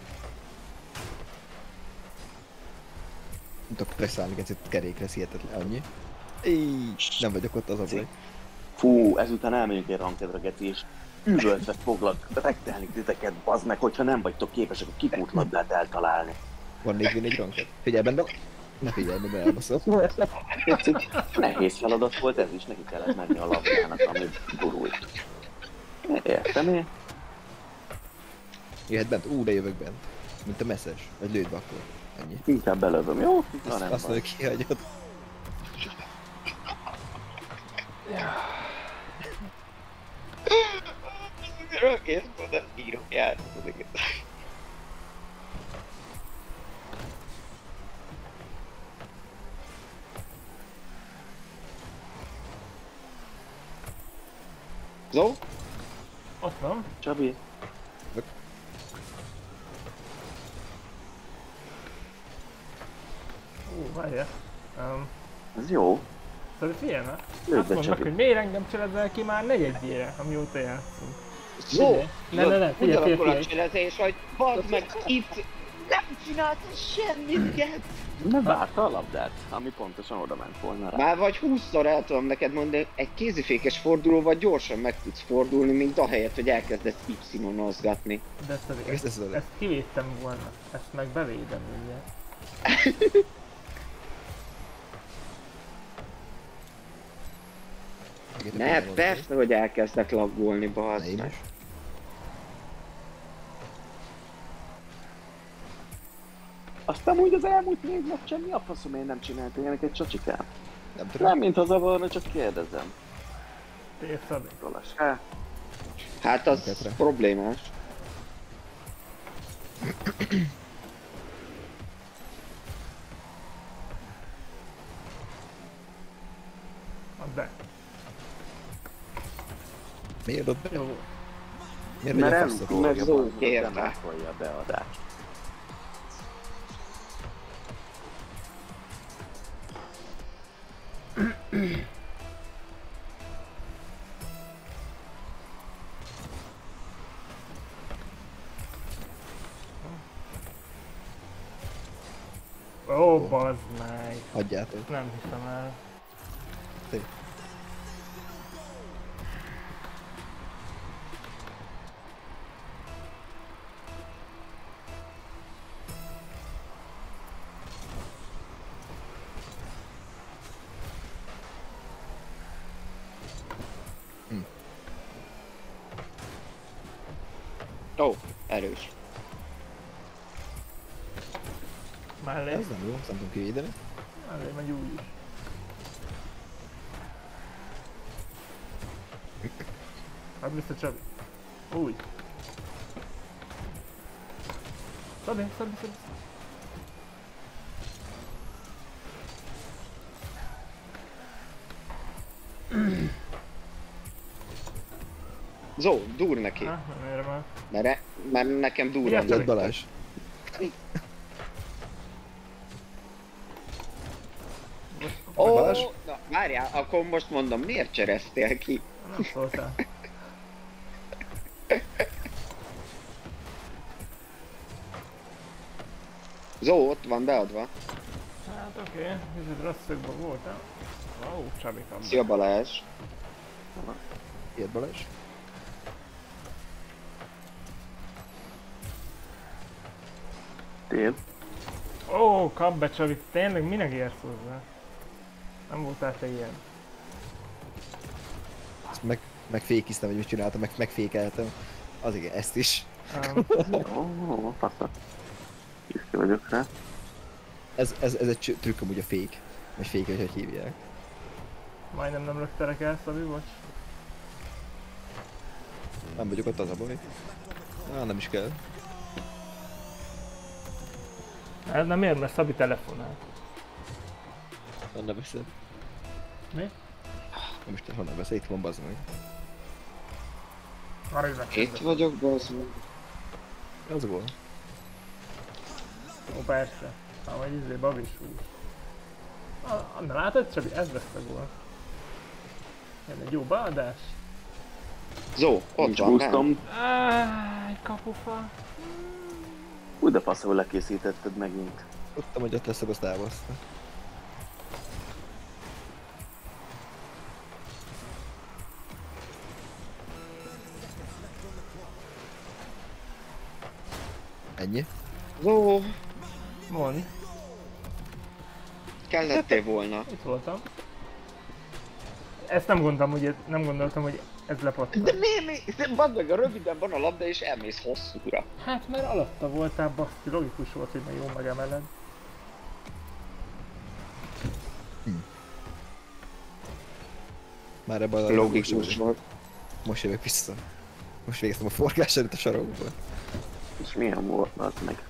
Nem tudok presszálni, ez itt kerékre, ez hihetetlen. Annyi. Így, nem vagyok ott, az a baj. Fú, ezután elmegyünk egy rankedre, Geci, és üvöltve foglak rektelni titeket, bazd meg, hogyha nem vagytok képesek a kipútlabdát eltalálni. Van 4v4 ranket? Figyelj benne! Ne figyelj, mert elbaszol. Geci, nehéz feladat volt ez is, neki kellett menni a labdának, ami gurult. Értem én? Jöhet bent? De jövök bent. Mint a messzes. Vagy lőd be akkor. Ennyi. Inkább belövöm, jó? Na nem Azt van. mondja, kihagyod. Egész oda írok játszani. Zó? Ott van. Csabi, Várjál. ez jó. Szóval figyelj már. Lőd Azt be, mondnak, Csabi. hogy miért engem cseredzel ki már negyedjére, amióta játszunk. Zó! Ne, figyelj, Ugyanakkor a figyelj. cselezés, hogy bazd meg itt nem csinálsz semmit, Gett! Nem várta a labdát, ami pontosan oda ment volna rá. Már vagy 20-szor el tudom neked mondani, egy kézifékes fordulóval gyorsan meg tudsz fordulni, mint ahelyett, hogy elkezdesz Y-nozgatni. De Ezt ezt kivédtem volna. Ezt meg bevédem mindjárt. Ne, persze, hogy elkezdek laggolni, Ne, bazd én meg. is. Aztán úgy az elmúlt 4 meccsen mi a faszomért nem csinálta ilyeneket, Csacsikám? Nem tudom. Nem, mintha zavarna, csak kérdezem. Tér Szabi. Róla se. Hát az Minketre. problémás. Add be. Miért ott be? Jó. Miért Mert vagy a nem faszok? tudja, Zó hogy kérte. nem áfolja a beadást. Ó, bazd meg. Hagyjátok. Nem hiszem el. Té. Ó, erős. Mellé. Ez nem jó, azt nem tudom kivédeni. Mellé megy úgy is. Add vissza Csabi. Úgy. Szabi. Zó, dur neki. Nem érem el. Mert nekem dur Igen, van. Jött Balázs. Ó, Balázs? na, várjál, akkor most mondom, miért csereztél ki? Nem szóltál. Zó, ott van beadva. Hát oké, ez rossz szögben voltam. Ó, Csabi kap be. Szia Balázs. Jött Balázs. Tél. Ó, kap be Csabi, tényleg minek érsz hozzá? Nem voltál te ilyen. Ezt megfékiztem, hogy mit csináltam, megfékeltem. Az igen, ezt is. Ó, fasza. Büszke vagyok rá. Ez egy trükk amúgy a fék. Vagy fék, hogy hívják. Majdnem nem löktelek el, Szabi, bocs. Nem vagyok ott, az a baj. Nem is kell. Ez nem ér, mert Szabi telefonál. Honnan veszed? Mi? Most honnan veszed? Itt van, bazd meg. Maradj Itt vagyok, bazd meg. Az volt. Ó, persze. Ha vagy babis úgy. Na látod, Csabi? Ez lesz a gól. Jön egy jó beadás. Zó, ott Nincs van, nem? boostom. Egy kapufa. Úgy de faszul lekészítetted megint. Tudtam, hogy ott leszek, azt elbaszta. Ennyi? Zó, Mond, kellettél volna. itt voltam. Ezt nem gondoltam, hogy ez De lepattan. miért? De bazd meg, a röviden van a labda és elmész hosszúra. Hát mert alatta voltál, baszki, logikus volt, hogy meg jól megemeled. Már ebben a Logikus volt. Most jövök vissza. Most végeztem a forgás előtt a sarokból. És milyen volt az meg?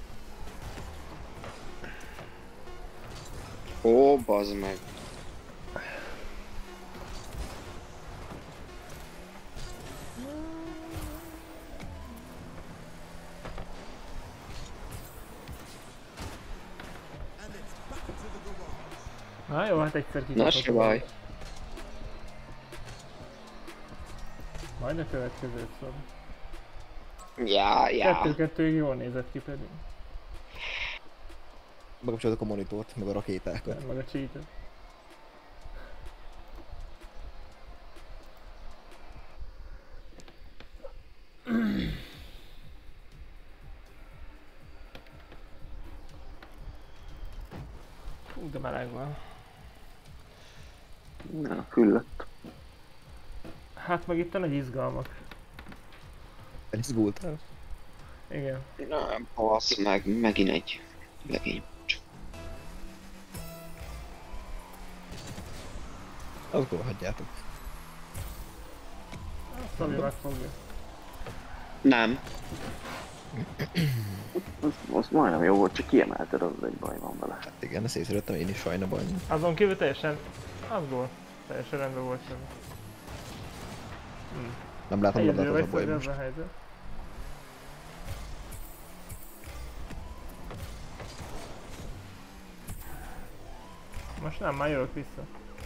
Ó, bazd meg. Na jó, hát egyszer Na kikaphatom. se baj. Majd a következőt szab. Ja. 2-2-ig jól nézett ki pedig. Bekapcsoltuk a monitort, meg a rakétákat. Meg a cheatet. Fú, de meleg van. Na, küllött. Hát meg itt a nagy izgalmak. Elizgultál? Igen. Na, bassz meg, megint egy legény. Akkor hagyjátok. Szabi megfogja. Nem. Az majdnem jó volt, csak kiemelted, az egy baj van vele. Hát igen, ezt észrevettem én is sajnában. Azon kívül teljesen... Az gól. Teljesen rendben volt sem. Nem látom Egyedül labdát, az a vagy baj Szabi, most. az a helyzet. Most nem, már jövök vissza.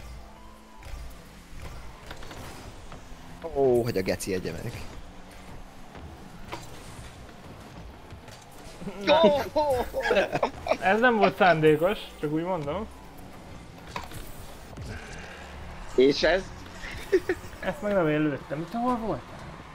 Ó, hogy a geci egye meg. Ez nem volt szándékos, csak úgy mondom. És ez? Ezt meg nem én lőttem. Te hol voltál?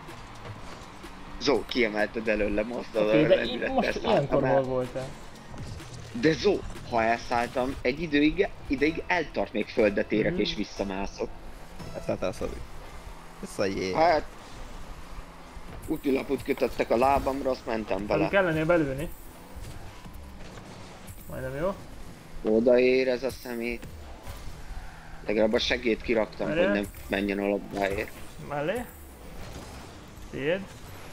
Zó, kiemelted előlem azt az Oké, de lendületet, most láttam ilyenkor el. hol voltál? De Zó, ha elszálltam, egy ideig eltart még földet érek és visszamászok. Ezt láttál, Szabi. Ez a jé. Hát... Útilapot kötöttek a lábamra, azt mentem Nem bele. kellenél belőni. Majdnem jó. Odaér ez a szemét. Legalább a segét kiraktam, Erre? hogy nem menjen a labdáért. Mellé. Tiéd.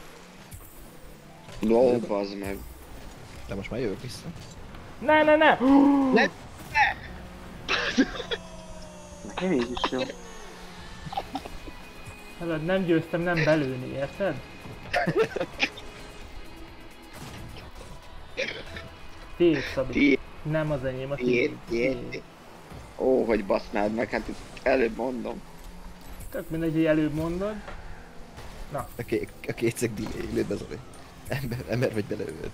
Ó, bazd meg. De most már jövök vissza. Ne, ne, ne! Ne! Nekem így is jó. Hallod, nem győztem nem belőni, érted? Tiéd, Szabi. Tiéd. Nem az enyém, a Tiéd, tiéd. tiéd. Ó, hogy basznád meg, hát itt előbb mondom. Tök mindegy, hogy előbb mondod. A kétszer delay, lőd be, Zoli. Ember vagy belőled.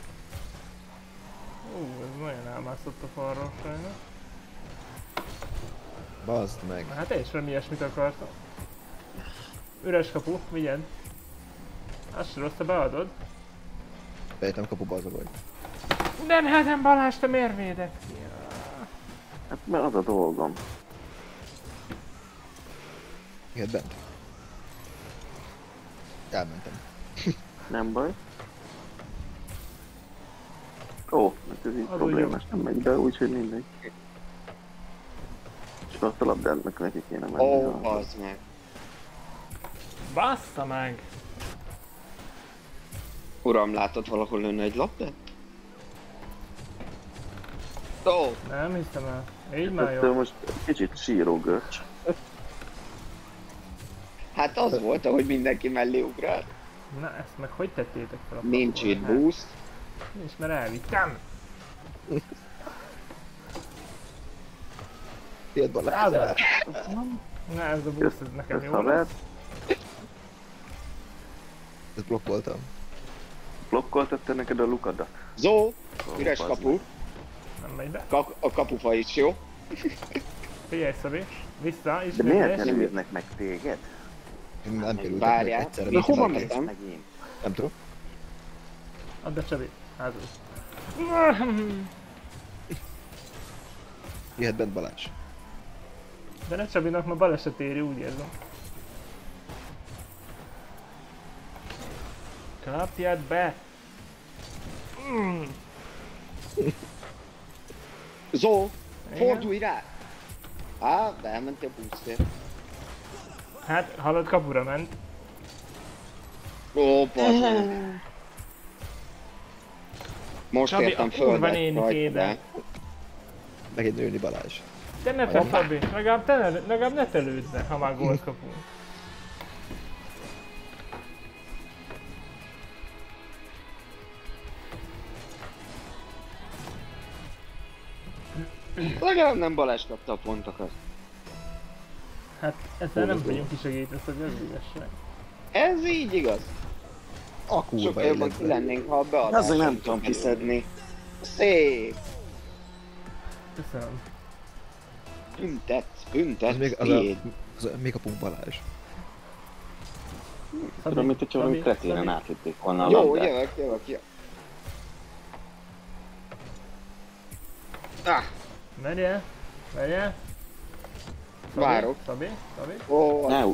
Ez nagyon elmászott a falról sajnos. Bazd meg. Na hát én is valami ilyesmit akartam. Üres kapu, vigyed. Azt se rossz, te beadod. Fejtem kapuba az a baj. De hát nem Balázs, te miért véded? Hát mert az a dolgom. Jöhet bent. Elmentem. Nem baj. Ó, hát ez így Az problémás, nem megy be, úgyhogy mindegy. Csak azt a labdának neki kéne menni. Ó, bazd meg. Bassza meg! Uram, látod valahol lőne egy labdát? Ó, Nem hiszem el. Így már Ettől jó. most kicsit síró görcs. hát az volt, ahogy mindenki mellé ugrált. Na ezt meg hogy tettétek fel a Nincs pakolra? itt Hát, boost. nincs, mert elvittem. Jöhet Balázs. Állad. Na ez a boost, ez nekem Ez jó haver, lesz. Ezt blokkoltam. blokkoltatta neked a lukadat. Zó, Ó, üres bazd kapu. meg. Nem megy be. A kapufa is jó. Figyelj, Szabi. Vissza, De miért ismétlés. nem űznek meg téged? Nem kerültek meg Várjál. egyszerre. De mit hova csinálok? mentem? Meg én. Nem tudom. Add a Csabi. Házul. Jöhet bent Balázs. De ne Csabinak ma baleset éri, úgy érzem. Kapjad be! Zó, Igen? fordulj rá! Á, de elmentél boostért. Hát, hallod, kapura ment. Ó, bazd. Most Csabi, értem a kurva földet nénikébe. rajta. Megint nőni Balázs. De ne te, Szabi, legalább ne te lőd be, ha már gólt kapunk. Legalább nem Balázs kapta a pontokat. Hát ezzel nem vagyunk kisegíteni, hogy az ügyesre. Ez így igaz. A kurva Sokkal jobban életben. ki lennénk, ha a beadásra Azért nem tudom tudjuk kiszedni. szedni. Szép! Köszönöm. Az még, tiéd. még kapunk Balázs. Tudom, mint hogyha valami kreténen átlépték volna a Jó, labdát. jövök. Ah, Merje? Szabi, Várok. Szabi? ó, Ne,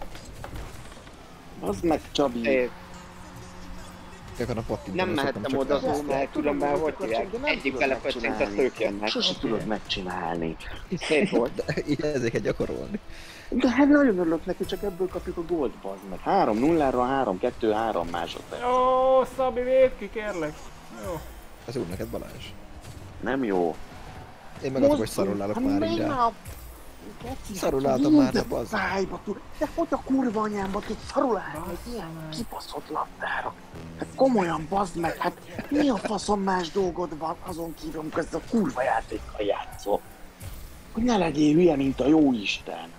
az meg Csabi. szép. Akarna pattintani, Nem szoktam mehettem csak oda rá. az mert tudom már, hogy hívják. de nem Egyik tudod belepöccint, azt megcsinálni. ők jönnek. Sose Oké. tudod megcsinálni. Szép volt. De így ezért kell gyakorolni. De hát nagyon örülök neki, csak ebből kapjuk a gólt, bazd meg. 3-0-ra 3-2-3 másodperc. Ó, Szabi, védd ki, kérlek. Jó. Az úr neked Balázs. Nem jó. Én meg azok, hogy szarul állok már így rá. Szarul álltam már, de bazd. Fájba tud. De hogy a kurva anyámba tud szarul állni egy ilyen kibaszott labdára? Hát komolyan, bazd meg, hát mi a faszom más dolgod van azon kívül, amikor ezt a kurva játékkal játszol? Hogy ne legyél hülye, mint a jó Isten.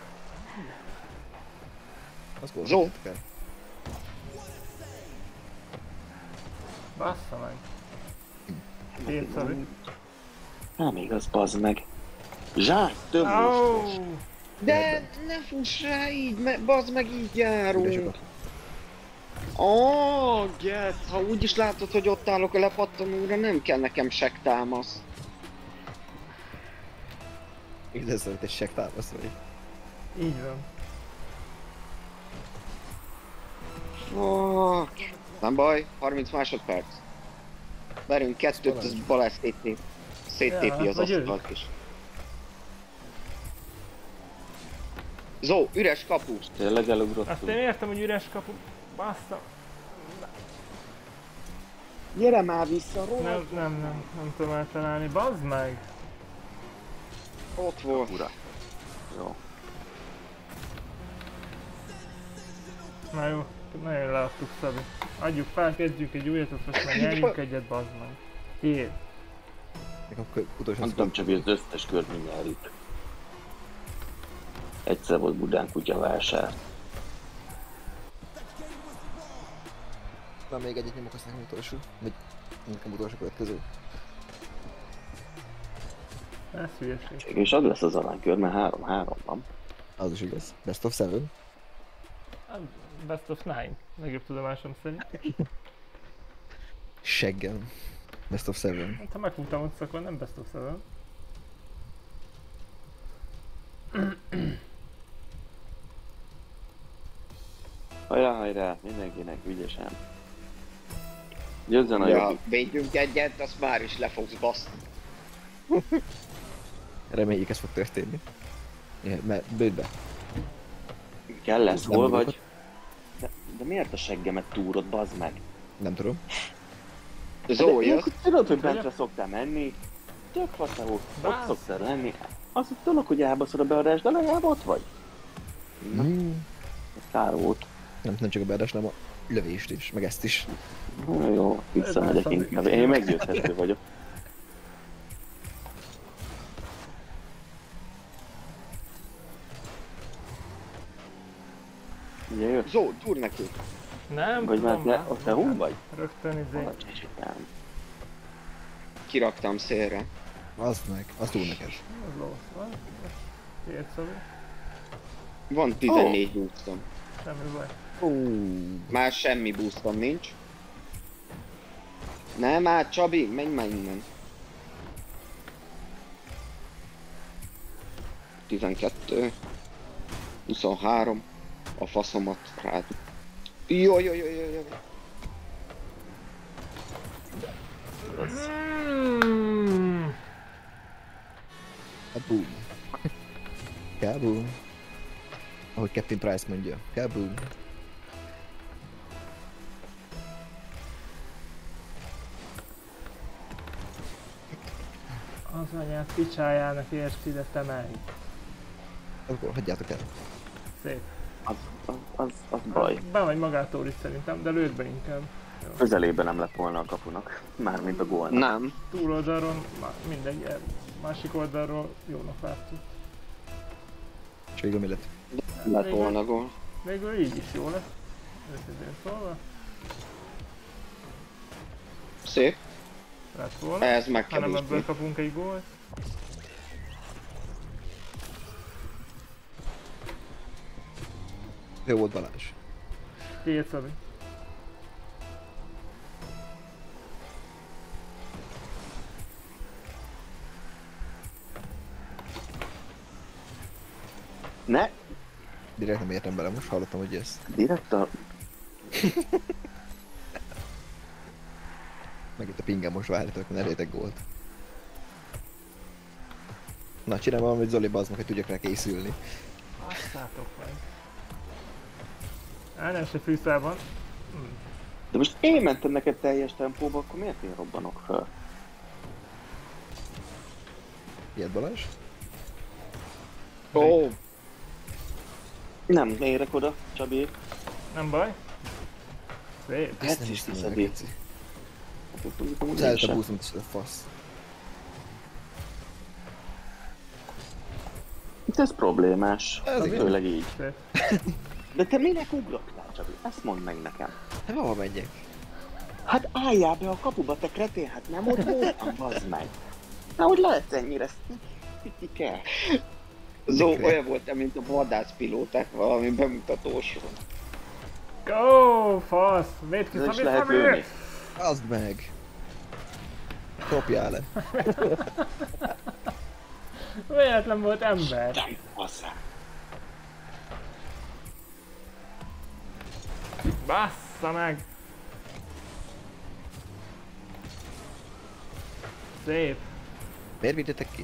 Az gólt Zó. kell. Bassza meg. Két Szabi. Nem igaz, bazd meg. Zsák, több Ó, most. De ne fuss rá így, bazd meg így járunk. Üresek Ó, get, ha úgyis látod, hogy ott állok a lepattanóra, nem kell nekem sektámasz. Így lesz, hogy egy seg támasz vagy. így van. Ó, nem baj, 30 másodperc. Verünk kettőt, Balázs. az Balázs széttépi Ja, az vagy ők. asztalt is. Zó, üres kapu. Tényleg Azt én elugrottunk. értem, hogy üres kapu. Bassza. Gyere már vissza, róla. Nem tudom eltalálni. Bazd meg. Ott volt. Ura. Jó. Na jó, nagyon leadtuk, Szabi. Adjuk fel, kezdjük egy újat, azt most már nyerjünk egyet, bazd meg. Két. Még akkor utolsó Nem tudom, Csabi, az összes kört mi nyerjük. Egyszer volt Budán kutyavásár. Na még egyet nyomok, azt nekem utolsó. Vagy nekem utolsó következő. Ez hülyeség. És az lesz az aranykör, mert 3-3 van. Az is igaz. Best of 7. Hát, Best of 9, legjobb tudomásom szerint. Seggem. Best of 7. Hát ha megfutamodsz, akkor nem Best of 7. Hajrá, mindenkinek ügyesen. Győzzön a Ja, jobb. védjünk egyet, azt már is le fogsz baszni. Reméljük ez fog történni. Igen, mert bőd be. Kell lesz, Nem hol vagyok vagy? De miért a seggemet túrod, bazd meg? Nem tudom. Zó, De jössz? ilyenkor tudod, hogy bentre szoktál menni? Tök faszávó, ott Bász. szoktál lenni. Az egy dolog, hogy elbaszod a beadást, de legalább ott vagy. Na, ez kár volt. Nem csak a beadás, hanem a lövést is, meg ezt is. Jó, visszamegyek inkább. Én meggyőzhető vagyok. Ugye jött? Zó, túr neki. Nem Vagy már tudom, te, te hol vagy? Rögtön izé. Hol a csicsikám? Kiraktam szélre. Azt meg, azt túl neked. Az lósz van. Két Szabi. Van 14 boostom. Semmi baj. Már semmi boostom nincs. Nem, hát Csabi, menj már innen. 12. 23. A faszomat rád. Jó. A boom. Kaboom. Ahogy Captain Price mondja. Kaboom. Az anyát picsájának érsz ide, te meg. Akkor hagyjátok el. Szép. Az baj. Be vagy magától is szerintem, de lőd be inkább. Jó. Közelében nem lett volna a kapunak. Mármint a gólnak. Nem. Túloldalról, mindegy, másik oldalról jónak láttuk. És végül mi lett? Lett volna gól. Végül így is jó lesz. Őszintén szólva. Szép. Lett volna. Ez meg Hanem ebből kevésbé. kapunk egy gólt. Jó volt Balázs. Tiéd, Szabi. Ne! Direkt nem értem bele, most hallottam, hogy ez. Direkt a... Meg itt a pingem most várjátok, ne lőjetek gólt. Na, csinálj valamit Zoli, bazd meg, hogy tudjak rá készülni. Asszátok meg. El nem se fűszában. De most én mentem neked teljes tempóba, akkor miért én robbanok fel? Ilyet Balázs? Ó, Nem, érek oda, Csabi. Nem baj. Szép. Ezt nem is is tudom, tiszed. Geci. Szállt a busz, mint a fasz. Itt ez problémás. Ez igen. Főleg így. Szép. De te minek ugrottál, Csabi? Ezt mondd meg nekem. Hát hova menjek? Hát álljál be a kapuba, te kretén, hát nem ott voltam, bazd meg. Na, hogy lehetsz ennyire sztike? Zó Mikre? olyan volt, mint a vadászpilóták valami bemutatóson. Go, fasz! Védd ki, Ez is Szabi, lehet Szabi! lőni. Azd meg! Kopjál le! Véletlen volt ember. Nem, basszál. Bassza meg! Szép. Miért vittetek ki?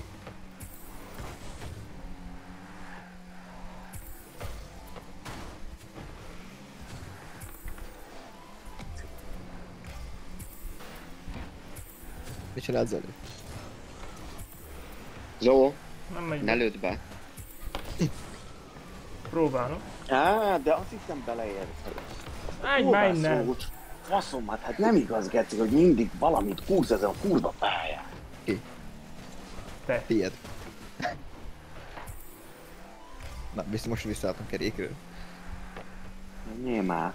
Mit csinálsz Zoli? Zó, Nem megy. ne lőd be. Próbálom. Á, de azt hittem beleért. Egy már innen. Faszom, hát nem igaz, Geci, hogy mindig valamit kúrsz ezen a kurva pályán. Te. Tiéd. Na, most visszaálltam kerékről. Menjél már.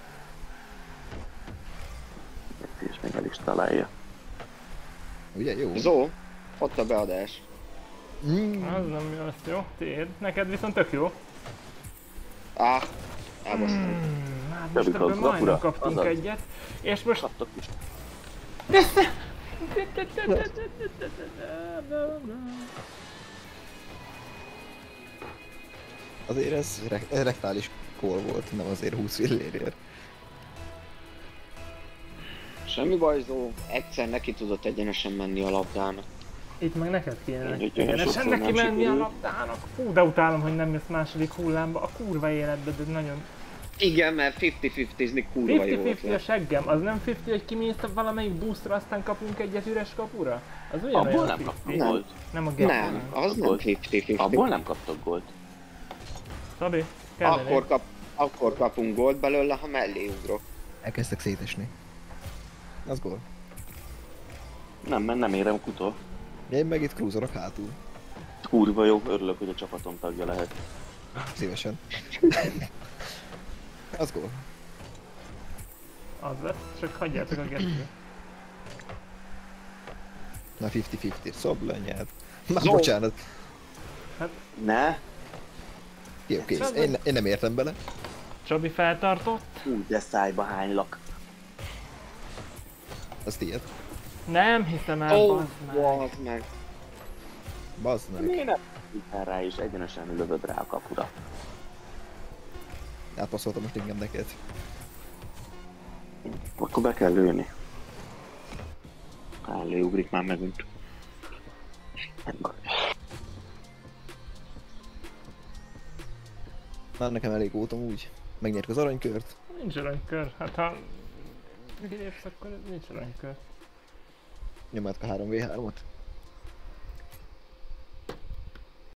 Geci is még el is találja. Ugye, jó? Zó, ott a beadás. Az nem jó, lesz jó. Tiéd. Neked viszont tök jó. Elbasztam. Hát most Többik ebből az majdnem lapura. kaptunk Azaz. egyet. És most... Kaptok is. Azért ez rektális kól volt, nem azért 20 fillérért. Semmi baj, Zó. Egyszer neki tudott egyenesen menni a labdának. Itt meg neked kéne Úgy, egyenesen sokszor neki nem menni a sikerül. labdának. Fú, de utálom, hogy nem jössz második hullámba. A kurva életbe, de nagyon... Igen, mert 50-50-zni kurva jó 50-50 a volt. seggem, az nem 50, hogy kimész a valamelyik buszra, aztán kapunk egyet üres kapura? Az ugyanolyan Abból nem 50. kaptok gólt. Nem a Geci. Nem, az nem Volt. 50-50. Abból nem kaptok gólt. Szabi, kellene. Akkor kapunk gólt belőle, ha mellé ugrok. Elkezdtek szétesni. Az gól. Nem, mert nem érem kutó. Én meg itt cruiserok hátul. Kurva jó, örülök, hogy a csapatom tagja lehet. Szívesen. Az gól. Az lesz, csak hagyjátok a Gecibe. Na 50-50, szoblanyád. Már Zó. bocsánat. Ne? Jó, kész. Én nem értem bele. Csabi feltartott. Hú, de szájba hánylak. Az tiéd. Nem hiszem el, Ó, bazd meg. bazd meg. Bazd meg. Miért nem? Itt rá is egyenesen lövöd rá a kapura. Átpasszoltam most ingem neked. Akkor be kell lőni. Ugrik már megint. Már nekem elég voltam úgy. Megnyerjük az aranykört. Nincs aranykör, hát ha kilépsz, akkor nincs aranykör. Nyomjátok a 3v3-ot.